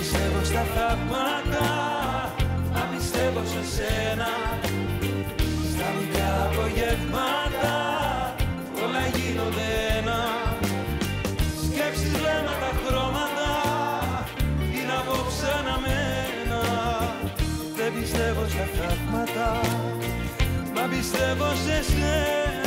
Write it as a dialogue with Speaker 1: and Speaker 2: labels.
Speaker 1: πιστεύω στα θαύματα, μα πιστεύω σε σένα. Στα μικρά απογεύματα όλα γίνονται ένα. Σκέψεις, βλέμματα, χρώματα είναι απόψε αναμένα. Δεν πιστεύω στα θαύματα, μα πιστεύω σε σένα.